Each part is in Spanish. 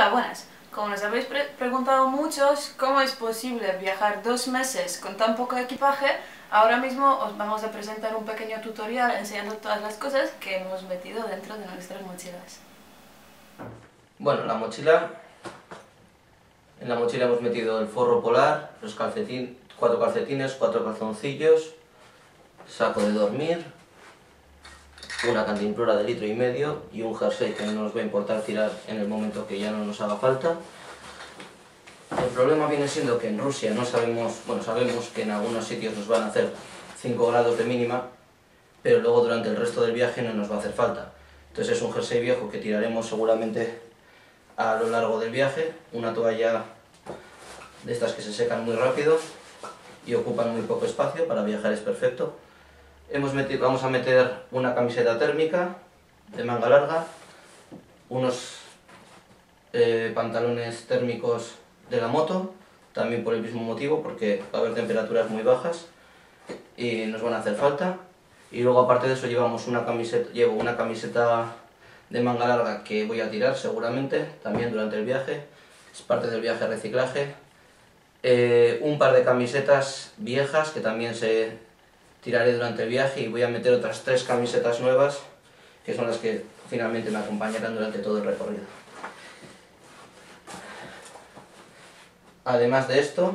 Hola, buenas. Como nos habéis preguntado muchos cómo es posible viajar 2 meses con tan poco equipaje, ahora mismo os vamos a presentar un pequeño tutorial enseñando todas las cosas que hemos metido dentro de nuestras mochilas. Bueno, en la mochila hemos metido el forro polar, los 4 calcetines, 4 calzoncillos, saco de dormir, una cantimplora de 1,5 litros y un jersey que no nos va a importar tirar en el momento que ya no nos haga falta. El problema viene siendo que en Rusia no sabemos, sabemos que en algunos sitios nos van a hacer 5 grados de mínima, pero luego durante el resto del viaje no nos va a hacer falta. Entonces es un jersey viejo que tiraremos seguramente a lo largo del viaje, una toalla de estas que se secan muy rápido y ocupan muy poco espacio, para viajar es perfecto. Vamos a meter una camiseta térmica de manga larga, unos pantalones térmicos de la moto, también por el mismo motivo, porque va a haber temperaturas muy bajas y nos van a hacer falta. Y luego aparte de eso llevo una camiseta de manga larga que voy a tirar seguramente también durante el viaje, es parte del viaje de reciclaje. Un par de camisetas viejas que también tiraré durante el viaje, y voy a meter otras 3 camisetas nuevas que son las que finalmente me acompañarán durante todo el recorrido. Además de esto,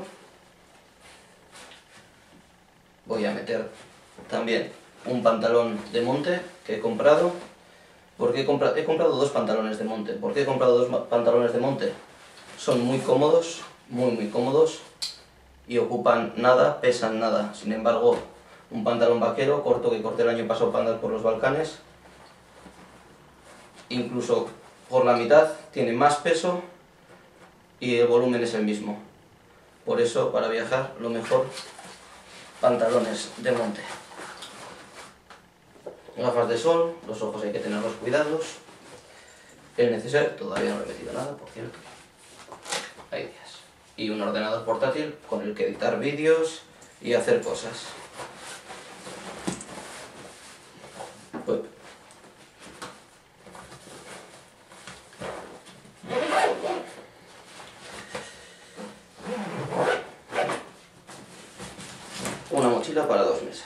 voy a meter también un pantalón de monte que he comprado. He comprado 2 pantalones de monte. ¿Por qué he comprado 2 pantalones de monte? Son muy cómodos, muy cómodos, y ocupan nada, pesan nada. Sin embargo, un pantalón vaquero corto que corté el año pasado para andar por los Balcanes, incluso por la mitad, tiene más peso y el volumen es el mismo. Por eso, para viajar, lo mejor, pantalones de monte. Gafas de sol, los ojos hay que tenerlos cuidados. El neceser, todavía no le he metido nada, por cierto. Hay días. Y un ordenador portátil con el que editar vídeos y hacer cosas. Una mochila para 2 meses.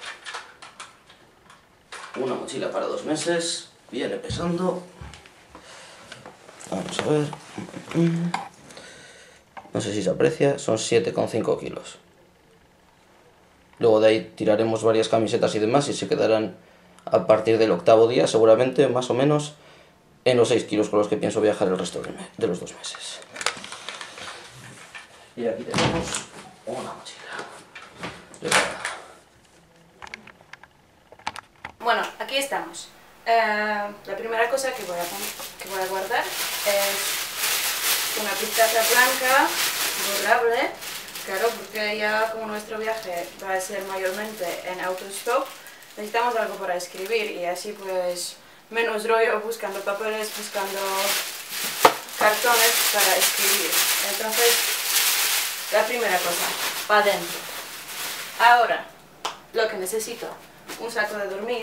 Una mochila para 2 meses, viene pesando, vamos a ver, no sé si se aprecia, son 7,5 kilos. Luego de ahí tiraremos varias camisetas y demás y se quedarán a partir del 8º día, seguramente, más o menos, en los 6 kilos con los que pienso viajar el resto de los 2 meses. Y aquí tenemos una mochila preparada. Bueno, aquí estamos. La primera cosa que voy a guardar es una pizarra blanca borrable, claro, porque ya como nuestro viaje va a ser mayormente en autostop, necesitamos algo para escribir, y así pues menos rollo buscando papeles, buscando cartones para escribir. Entonces, la primera cosa, para adentro. Ahora, lo que necesito: un saco de dormir.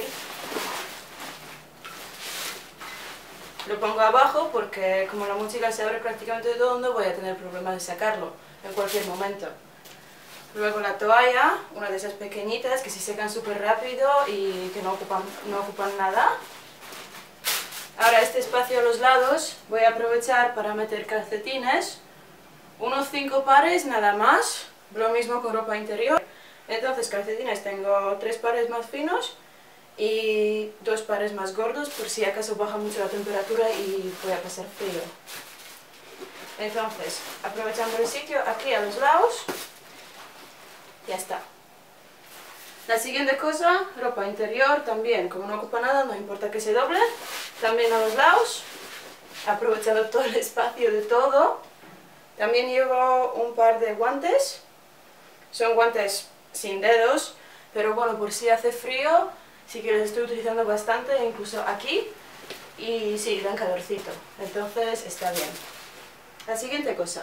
Lo pongo abajo porque como la mochila se abre prácticamente todo, no voy a tener problema de sacarlo en cualquier momento. Luego la toalla, una de esas pequeñitas que se secan súper rápido y que no ocupan nada. Ahora este espacio a los lados voy a aprovechar para meter calcetines, unos 5 pares nada más, lo mismo con ropa interior. Entonces calcetines tengo 3 pares más finos y 2 pares más gordos por si acaso baja mucho la temperatura y voy a pasar frío. Entonces, aprovechando el sitio aquí a los lados, ya está. La siguiente cosa, ropa interior también, como no ocupa nada, no importa que se doble, también a los lados, aprovechando todo el espacio de todo. También llevo un par de guantes, son guantes sin dedos, pero bueno, por si hace frío, sí que los estoy utilizando bastante, incluso aquí, y sí, dan calorcito, entonces está bien. La siguiente cosa,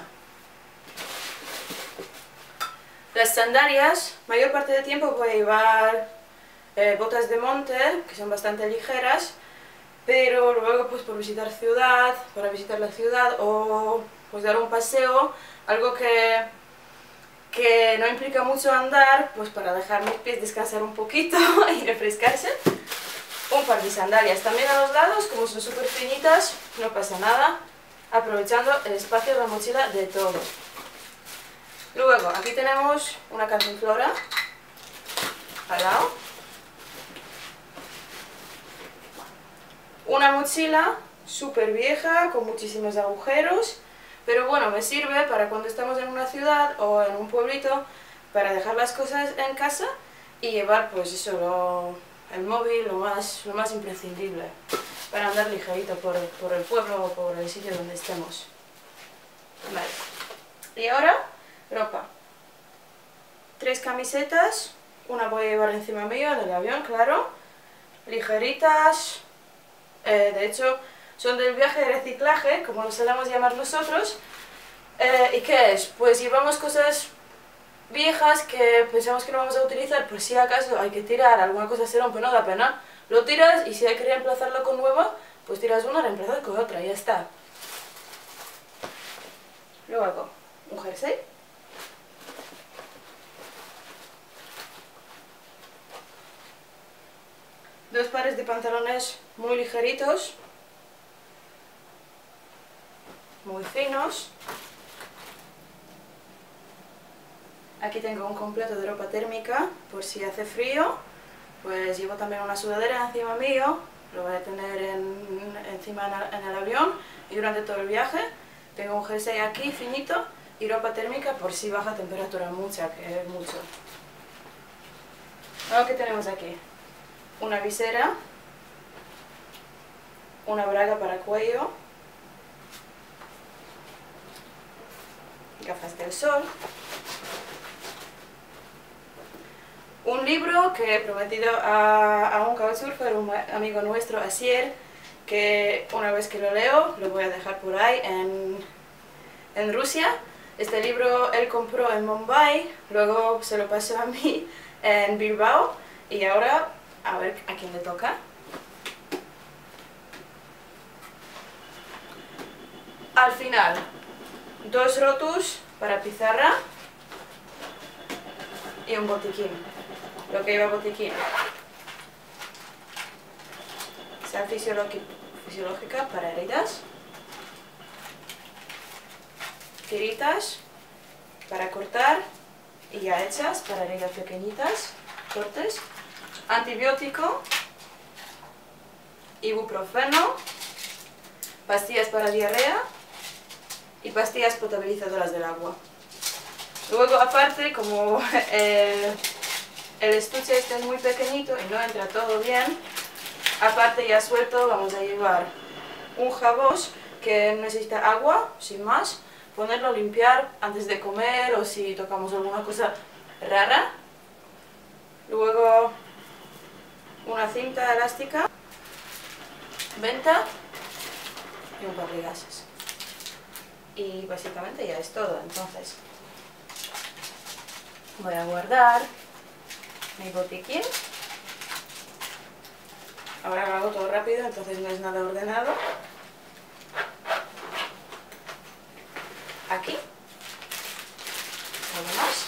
las sandalias. Mayor parte del tiempo voy a llevar botas de monte, que son bastante ligeras, pero luego pues por visitar ciudad, para visitar la ciudad o pues dar un paseo, algo que no implica mucho andar, pues para dejar mis pies descansar un poquito y refrescarse. Un par de sandalias también a los lados, como son súper finitas, no pasa nada, aprovechando el espacio de la mochila de todo. Luego, aquí tenemos una cantimplora al lado. Una mochila súper vieja, con muchísimos agujeros, pero bueno, me sirve para cuando estamos en una ciudad o en un pueblito, para dejar las cosas en casa y llevar pues eso, el móvil, lo más imprescindible, para andar ligerito por el pueblo o por el sitio donde estemos. Vale. Y ahora, ropa. 3 camisetas, una voy a llevar encima mío en el avión, claro, ligeritas, de hecho son del viaje de reciclaje, como lo solemos llamar nosotros. ¿Y qué es? Pues llevamos cosas viejas que pensamos que no vamos a utilizar, pues si acaso hay que tirar, alguna cosa se rompe, no da pena, lo tiras, y si hay que reemplazarlo con nueva, pues tiras una, reemplazas con otra y ya está. Luego, un jersey. Dos pares de pantalones muy ligeritos, muy finos. Aquí tengo un completo de ropa térmica, por si hace frío, pues llevo también una sudadera encima mío, lo voy a tener encima en el avión y durante todo el viaje. Tengo un jersey aquí finito y ropa térmica por si baja temperatura mucha, que es mucho. Luego, ¿qué tenemos aquí? Una visera, una braga para cuello, gafas del sol, un libro que he prometido a un couchsurfer, un amigo nuestro, Asier, que una vez que lo leo lo voy a dejar por ahí en Rusia. Este libro él compró en Mumbai, luego se lo pasó a mí en Bilbao y ahora a ver a quién le toca. Al final, 2 rotus para pizarra y un botiquín. Lo que lleva botiquín: sal fisiológica para heridas, tiritas para cortar y ya hechas para heridas pequeñitas, cortes, antibiótico, ibuprofeno, pastillas para diarrea y pastillas potabilizadoras del agua. Luego, aparte, como el estuche este es muy pequeñito y no entra todo bien, aparte ya suelto vamos a llevar un jabón que necesita agua, sin más, ponerlo a limpiar antes de comer o si tocamos alguna cosa rara. Luego una cinta elástica, venta y un par de gases. Y básicamente ya es todo. Entonces voy a guardar mi botiquín. Ahora lo hago todo rápido, entonces no es nada ordenado. Aquí, algo más.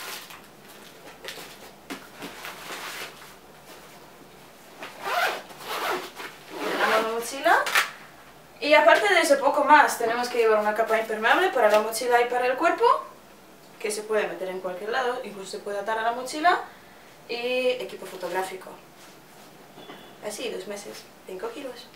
Ordenamos la mochila. Y aparte de eso, poco más. Tenemos que llevar una capa impermeable para la mochila y para el cuerpo, que se puede meter en cualquier lado, incluso se puede atar a la mochila, y equipo fotográfico. Así, 2 meses, 5 kilos.